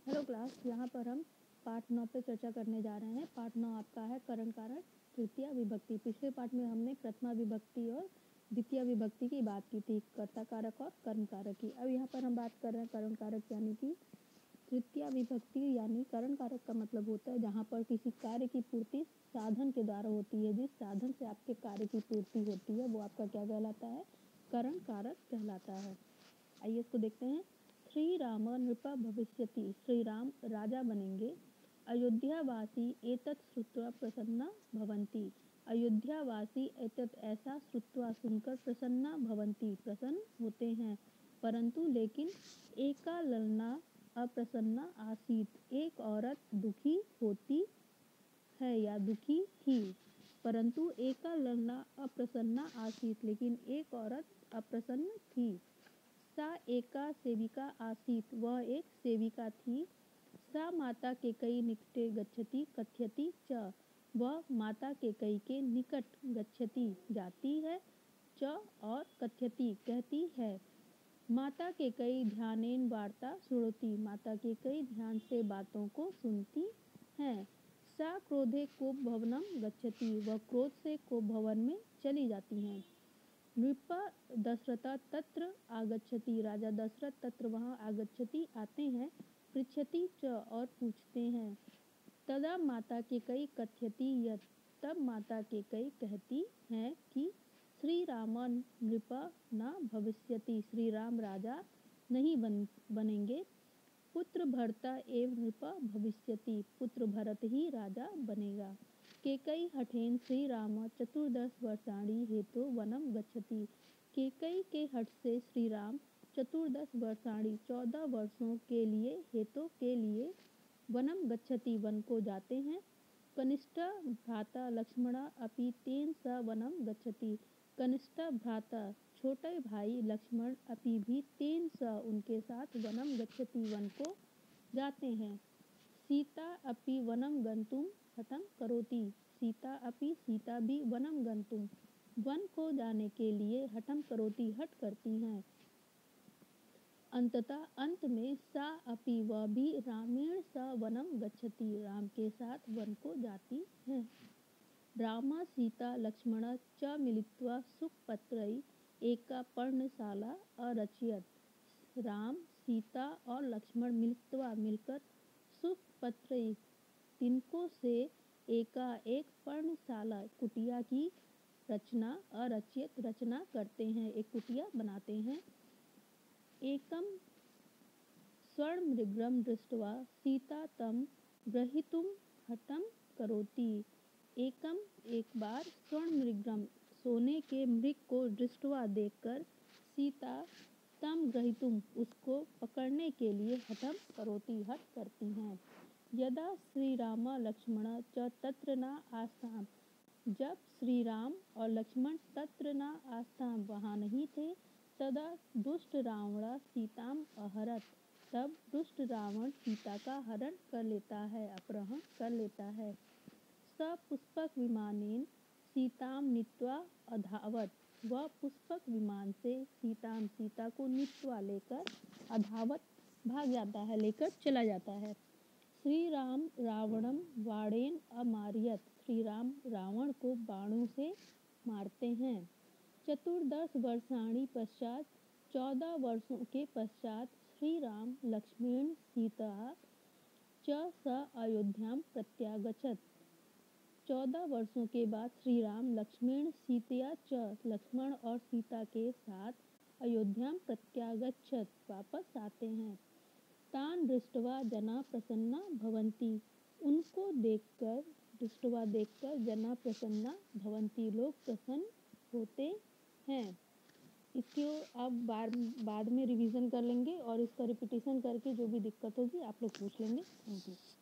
Hello class, यहाँ पर हम पार्ट 9 पे चर्चा करने जा रहे हैं। पार्ट 9 आपका है करण कारक तृतीया विभक्ति। पिछले पार्ट में हमने प्रथमा विभक्ति और द्वितीय विभक्ति की बात की थी, कर्ता कारक और कर्म कारक की। अब यहाँ पर हम बात कर रहे हैं करण कारक यानी कि तृतीया विभक्ति। यानी करण कारक का मतलब होता है जहाँ पर किसी कार्य की पूर्ति साधन के द्वारा होती है। जिस साधन से आपके कार्य की पूर्ति होती है वो आपका क्या कहलाता है? करण कारक कहलाता है। आइए इसको देखते हैं। श्री राम नृप भविष्यति, श्री राम राजा बनेंगे। अयोध्यावासी एतत् श्रुत्वा प्रसन्ना भवन्ति, अयोध्यावासी एतत् ऐसा श्रुत्वा सुनकर प्रसन्ना भवन्ति प्रसन्न होते हैं। परंतु लेकिन एका ललना अप्रसन्ना आसीत, एक औरत दुखी होती है या दुखी थी। परंतु एका ललना अप्रसन्ना आसीत, लेकिन एक औरत अप्रसन्न थी। सा एका सेविका आसीत, वह एक सेविका थी। सा माता केकयी निकटे गच्छति कथयति च, वह माता केकयी के निकट गच्छति जाती है, च और कथयति कहती है। माता केकयी ध्यानेन वार्ता शृणोति, माता केकयी ध्यान से बातों को सुनती हैं। सा क्रोधे कोप भवनम गच्छति, वह क्रोध से कोप भवन में चली जाती हैं। नृप दशरथ तत्र आगच्छति, राजा दशरथ तत्र वहाँ आगच्छति आते हैं। पृच्छति च और पूछते हैं। तदा माता केकयी कथयति यत्, तब माता केकयी कहती हैं कि श्री राम नृप न भविष्यति, श्री राम राजा नहीं बनेंगे। पुत्र भरता एव नृप भविष्यति, पुत्र भरत ही राजा बनेगा। केकयी हठेन श्री राम चतुर्दश वर्षाणि हेतु वनम गच्छति, केकयी के हठ से श्री राम चतुर्दश वर्षाणि 14 वर्षों के लिए हेतु के लिए वनम गच्छति वन को जाते हैं। कनिष्ठ भ्राता लक्ष्मण अपि तेन स वनम गच्छति, कनिष्ठ भ्राता छोटे भाई लक्ष्मण अपि भी तेन स उनके साथ वनम गच्छति वन को जाते हैं। सीता अपि वनम गंतुम हठम करोति, सीता अपि सीता भी वनम गंतुम वन को जाने के लिए हठम करोति हठ करती हैं। अंततः अंत में सा अपि वह भी रामेण स वनम गच्छति, राम के साथ वन को जाती हैं। राम सीता लक्ष्मण च मिलित्वा सुखपत्रई एका पर्णशाला अरचयत, राम सीता और लक्ष्मण मिलकर सुखपत्रई तिनकों से एका एक पर्णशाला कुटिया की रचना अरचयत रचना करते हैं, एक कुटिया बनाते हैं। एकम स्वर्णमृगं दृष्ट्वा सीता तं ग्रहीतुं हठं करोति, एकम एक बार स्वर्णमृगं सोने के मृग को दृष्ट्वा देखकर सीता तम ग्रहीतुम उसको पकड़ने के लिए हठम करोति हठ करती हैं। यदा श्री राम लक्ष्मण च तत्र न आस्ताम, जब श्री राम और लक्ष्मण तत्र न आस्ताम वहाँ नहीं थे। तदा दुष्ट रावण सीताम अहरत, तब दुष्ट रावण सीता का हरण कर लेता है, अपहरण कर लेता है। स पुष्पक विमानेन सीताम नीत्वा अधावत, वह पुष्पक विमान से सीता को नीत्वा लेकर अधावत भाग जाता है, लेकर चला जाता है। श्री राम रावणम बाणेन अमारयत, श्री राम रावण को बाणों से मारते हैं। चतुर्दश वर्षाणि पश्चात, 14 वर्षों के पश्चात श्री राम लक्ष्मण सीता च स अयोध्याम प्रत्यागच्छत, 14 वर्षों के बाद श्री राम लक्ष्मण सीतया च लक्ष्मण और सीता के साथ अयोध्याम प्रत्यागच्छत वापस आते हैं। तान दृष्ट्वा जना प्रसन्ना भवन्ति, उनको देखकर दृष्ट्वा देखकर जना प्रसन्ना भवन्ति लोग प्रसन्न होते हैं। इसको आप बाद में रिवीजन कर लेंगे और इसका रिपीटेशन करके जो भी दिक्कत होगी आप लोग पूछ लेंगे। Thank you.